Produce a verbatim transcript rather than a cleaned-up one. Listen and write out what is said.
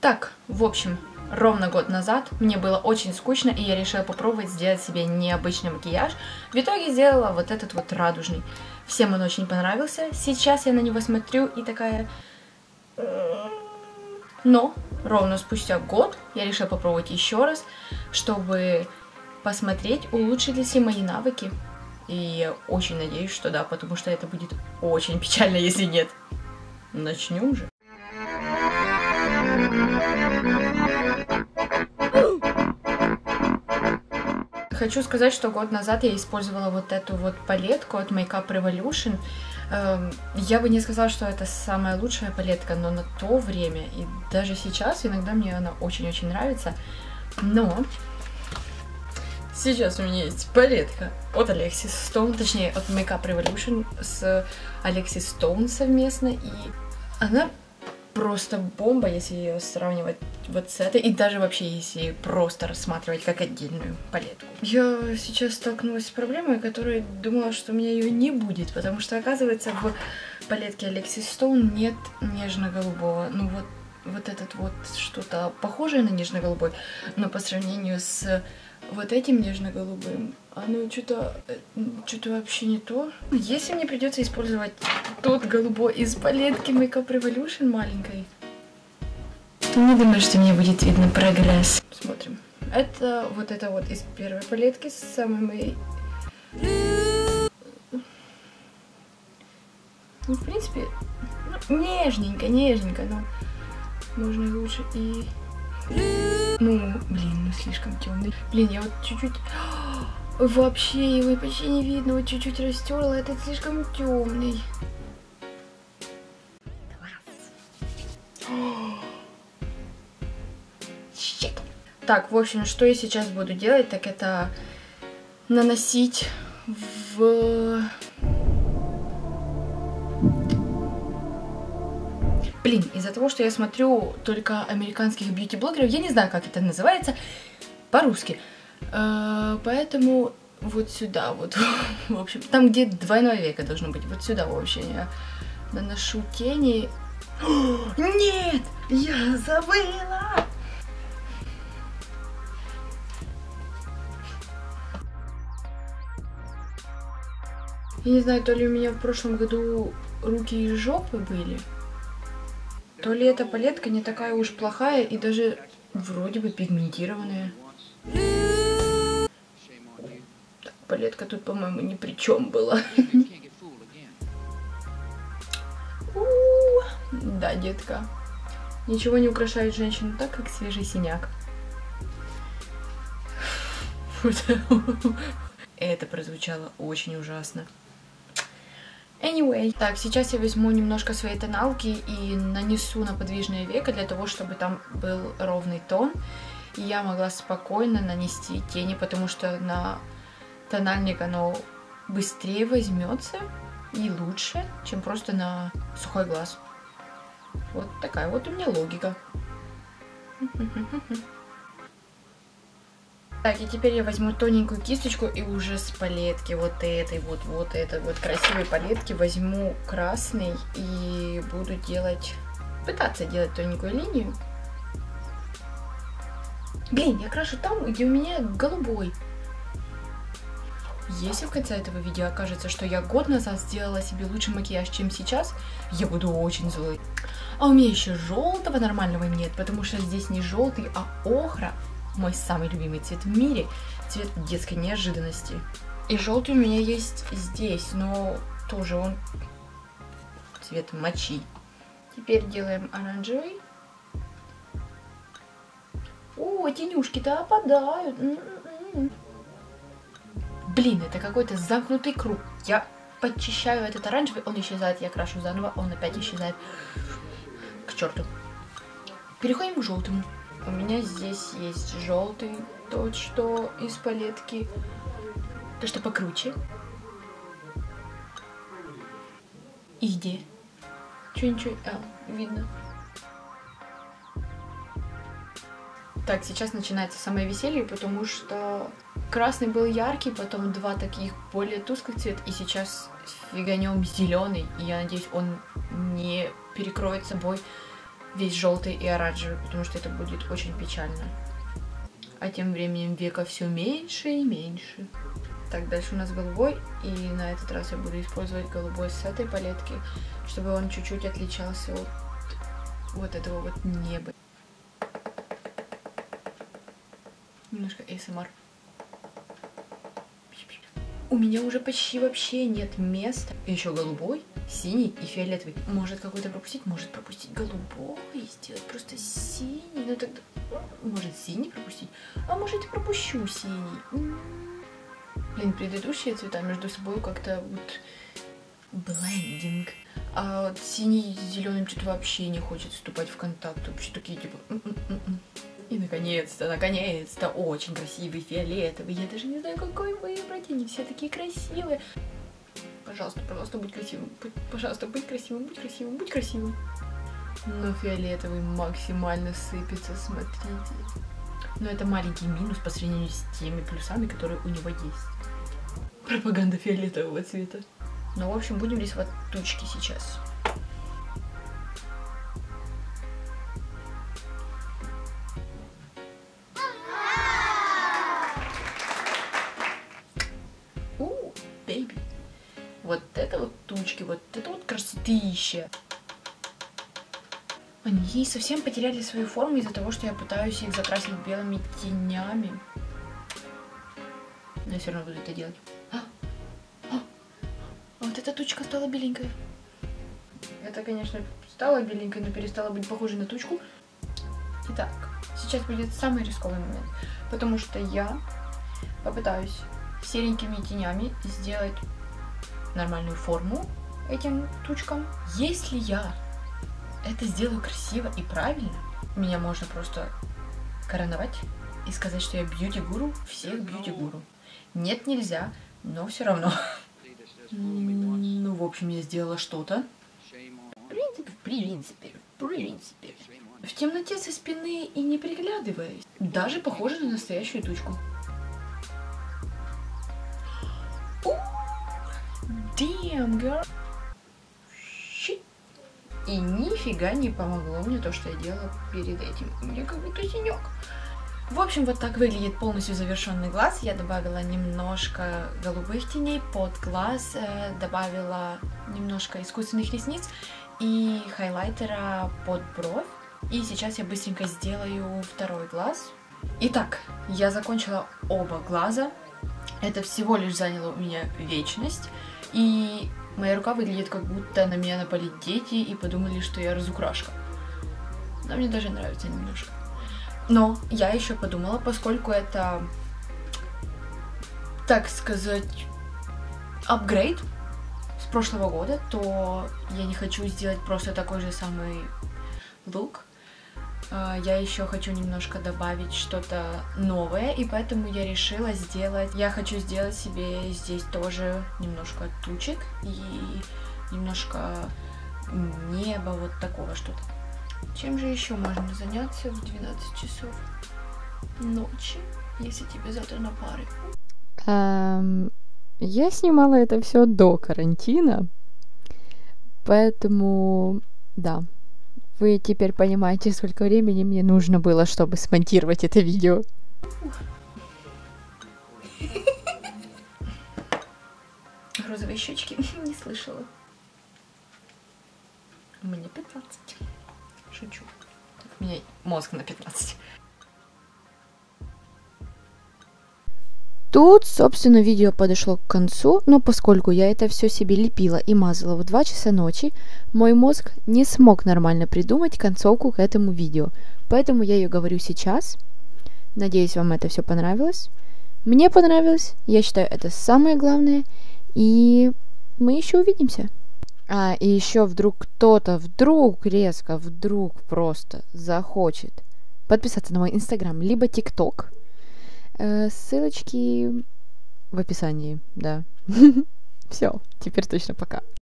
Так, в общем, ровно год назад мне было очень скучно, и я решила попробовать сделать себе необычный макияж. В итоге сделала вот этот вот радужный. Всем он очень понравился. Сейчас я на него смотрю и такая... Но ровно спустя год я решила попробовать еще раз, чтобы посмотреть, улучшились ли мои навыки. И я очень надеюсь, что да, потому что это будет очень печально, если нет. Начнем же. Хочу сказать, что год назад я использовала вот эту вот палетку от Makeup Revolution. Я бы не сказала, что это самая лучшая палетка, но на то время и даже сейчас иногда мне она очень-очень нравится. Но сейчас у меня есть палетка от Alexis Stone, точнее от Makeup Revolution с Alexis Stone совместно, и она просто бомба, если ее сравнивать вот с этой, и даже вообще если просто рассматривать как отдельную палетку. Я сейчас столкнулась с проблемой, которая думала, что у меня ее не будет, потому что, оказывается, в палетке Alexis Stone нет нежно-голубого. Ну вот, вот этот вот что-то похожее на нежно-голубой, но по сравнению с вот этим нежно-голубым, оно что-то что-то вообще не то. Если мне придется использовать тот голубой из палетки Makeup Revolution маленькой, то не думаю, что мне будет видно прогресс. Смотрим. Это вот это вот из первой палетки с самой... Ну, в принципе, ну, нежненько, нежненько, но можно лучше и... Ну, блин, ну слишком темный. Блин, я вот чуть-чуть... Вообще его почти не видно, вот чуть-чуть растерла, этот слишком темный. Так, в общем, что я сейчас буду делать, так это наносить в... Блин, из-за того, что я смотрю только американских бьюти-блогеров, я не знаю, как это называется по-русски. Поэтому вот сюда вот, в общем, там, где двойное веко должно быть, вот сюда, в общем, я наношу тени. Нет, я забыла! Я не знаю, то ли у меня в прошлом году руки из жопы были, то ли эта палетка не такая уж плохая и даже вроде бы пигментированная. Так, палетка тут, по-моему, ни при чем была. Да, детка. Ничего не украшает женщину так, как свежий синяк. Это прозвучало очень ужасно. Anyway, так, сейчас я возьму немножко своей тоналки и нанесу на подвижное веко для того, чтобы там был ровный тон. И я могла спокойно нанести тени, потому что на тональник оно быстрее возьмется и лучше, чем просто на сухой глаз. Вот такая вот у меня логика. Так, и теперь я возьму тоненькую кисточку и уже с палетки вот этой вот, вот этой вот красивой палетки возьму красный и буду делать, пытаться делать тоненькую линию. Блин, я крашу там, где у меня голубой. Если в конце этого видео окажется, что я год назад сделала себе лучший макияж, чем сейчас, я буду очень злой. А у меня еще желтого нормального нет, потому что здесь не желтый, а охра. Мой самый любимый цвет в мире, цвет детской неожиданности. И желтый у меня есть здесь, но тоже он цвет мочи. Теперь делаем оранжевый. О, тенюшки-то опадают. М-м-м. Блин, это какой-то замкнутый круг. Я подчищаю этот оранжевый, он исчезает, я крашу заново, он опять исчезает. К черту. Переходим к желтому. У меня здесь есть желтый, тот, что из палетки, то, что покруче. И где? Чё-ничего, а, видно. Так, сейчас начинается самое веселье, потому что красный был яркий, потом два таких более тусклых цвета, и сейчас фиганем зеленый, и я надеюсь, он не перекроет собой весь желтый и оранжевый, потому что это будет очень печально. А тем временем века все меньше и меньше. Так, дальше у нас голубой, и на этот раз я буду использовать голубой с этой палетки, чтобы он чуть-чуть отличался от вот этого вот неба. Немножко эй эс эм ар. У меня уже почти вообще нет места. Еще голубой, синий и фиолетовый. Может какой-то пропустить, может пропустить голубой и сделать просто синий. Ну тогда, может синий пропустить, а может и пропущу синий. Блин, предыдущие цвета между собой как-то вот блендинг. А вот синий с зеленым что-то вообще не хочет вступать в контакт. Вообще такие типа... И наконец-то, наконец-то, очень красивый фиолетовый. Я даже не знаю, какой выбрать. Они все такие красивые. Пожалуйста, пожалуйста, будь красивым. Пожалуйста, будь красивым, будь красивым, будь красивым. Но фиолетовый максимально сыпется, смотрите. Но это маленький минус по сравнению с теми плюсами, которые у него есть. Пропаганда фиолетового цвета. Ну, в общем, будем рисовать тучки сейчас. У, бэйби. Вот это вот тучки, вот это вот красотища. Они совсем потеряли свою форму из-за того, что я пытаюсь их закрасить белыми тенями. Но я все равно буду это делать. А, а, а вот эта тучка стала беленькой. Это, конечно, стала беленькой, но перестала быть похожей на тучку. Итак, сейчас будет самый рисковый момент, потому что я попытаюсь серенькими тенями сделать нормальную форму этим тучкам. Если я это сделаю красиво и правильно, меня можно просто короновать и сказать, что я бьюти-гуру всех бьюти-гуру. Нет, нельзя, но все равно. Ну, в общем, я сделала что-то. В принципе, в принципе, в принципе. В темноте со спины и не приглядываясь, даже похоже на настоящую тучку. Damn, girl. Shit. И нифига не помогло мне то, что я делала перед этим. У меня как будто синяк. В общем, вот так выглядит полностью завершенный глаз. Я добавила немножко голубых теней под глаз, добавила немножко искусственных ресниц и хайлайтера под бровь. И сейчас я быстренько сделаю второй глаз. Итак, я закончила оба глаза. Это всего лишь заняло у меня вечность. И моя рука выглядит, как будто на меня напали дети и подумали, что я разукрашка. Но мне даже нравится немножко. Но я еще подумала, поскольку это, так сказать, апгрейд с прошлого года, то я не хочу сделать просто такой же самый лук. Я еще хочу немножко добавить что-то новое, и поэтому я решила сделать... Я хочу сделать себе здесь тоже немножко тучек и немножко неба, вот такого что-то. Чем же еще можно заняться в двенадцать часов ночи, если тебе завтра на пары? Um, я снимала это все до карантина, поэтому, да, вы теперь понимаете, сколько времени мне нужно было, чтобы смонтировать это видео. Розовые щечки не слышала. Мне пятнадцать. Шучу. У меня мозг на пятнадцать. Тут, собственно, видео подошло к концу, но поскольку я это все себе лепила и мазала в два часа ночи, мой мозг не смог нормально придумать концовку к этому видео, поэтому я ее говорю сейчас. Надеюсь, вам это все понравилось. Мне понравилось, я считаю, это самое главное, и мы еще увидимся. А, и еще вдруг кто-то, вдруг резко, вдруг просто захочет подписаться на мой инстаграм, либо тикток. Ссылочки в описании, да. Все, теперь точно пока.